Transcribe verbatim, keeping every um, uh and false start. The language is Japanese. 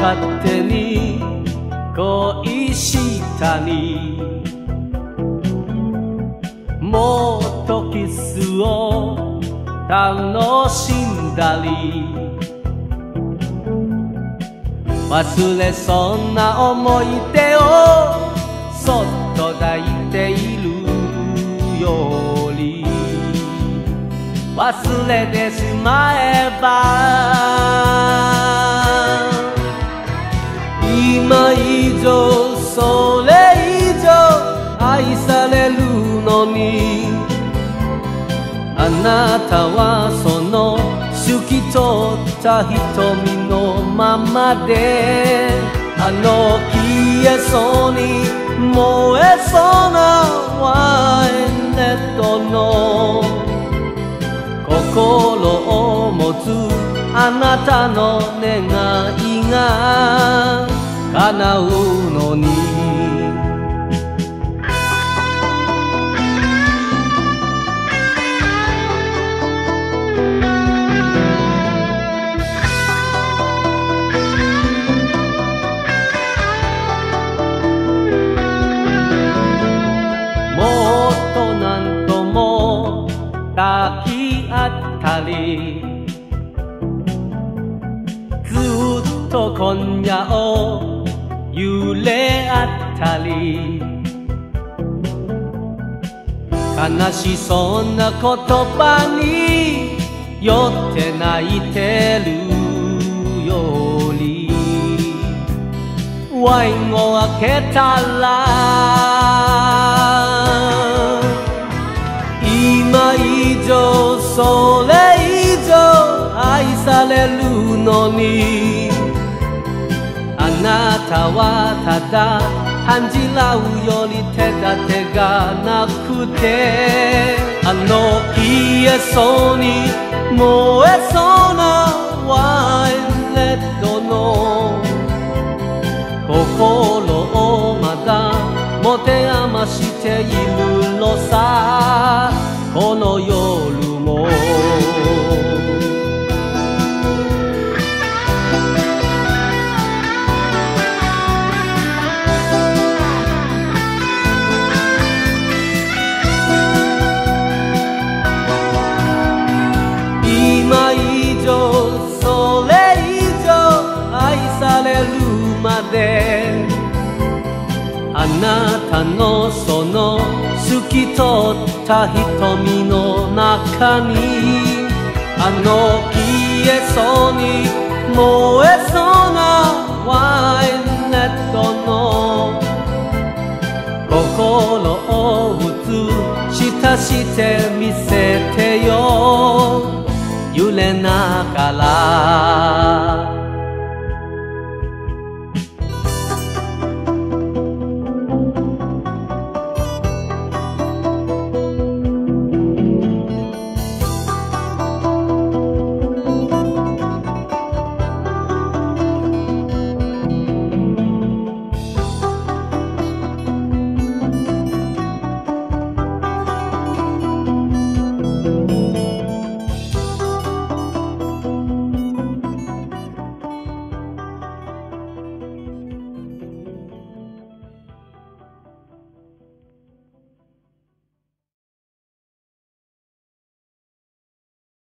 勝手に恋したにもっとキスを楽しんだり忘れそうな思い出をそっと抱いているより忘れてしまえば今以上それ以上愛されるのにあなたはその透き通った瞳のままであの消えそうに燃えそうなワインレッドの心を持つあなたの願いが叶うのにもっと何度も抱き合ったりずっと今夜を揺れ合ったり悲しそうな言葉に酔って泣いてるよりワインを開けたら今以上それ以上愛されるのにあなたはただ恥じらうより手立てがなくてあの消えそうに燃えそうなワインレッドの心をまだ持て余しているのさこの夜も今以上それ以上愛されるまであなたのその透き通った瞳の中にあの消えそうに燃えそうなワインレッドの心を映し出してみせてよ揺れながら